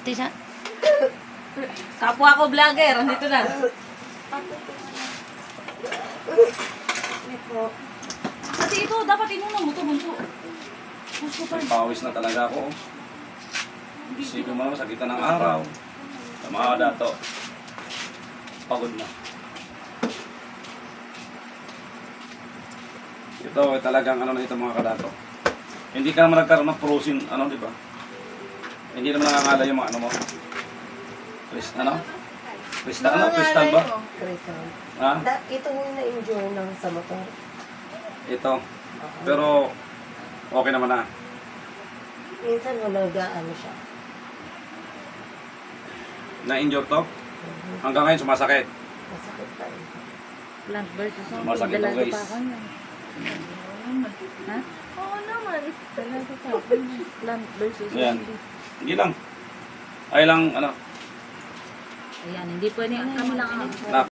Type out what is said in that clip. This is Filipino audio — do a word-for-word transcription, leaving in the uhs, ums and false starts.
Ate sa... Kapwa ko vlogger, andito na. Kasi ito, dapat inunang mo ito, bunso. Gusto pa. Pawis na talaga ako. Isipin mo naman sa kita ng araw. Sa mga dato. Pagod na. Ito ay talagang ano na ito mga kadato. Hindi ka naman nagkaroon ng frozen, ano di ba? Hindi naman nakakala yung mga ano mo. Chris, ano? Crystal, ano? Crystal ba? Crystal. Ha? Da- ito yung na-enjoy ng sa motor. Ito. Pero, okay naman na. Minsan wala gaano siya. Na-injure to? Hanggang ngayon sumasakit. Masakit pa rin. Plant versus zombie. Sumasakit to guys. Ha? Oo naman. Dalaga pa ako. Plant versus Ayan. zombie. Hindi lang. Ay lang, ano, Ayan, hindi pwede kami lang. na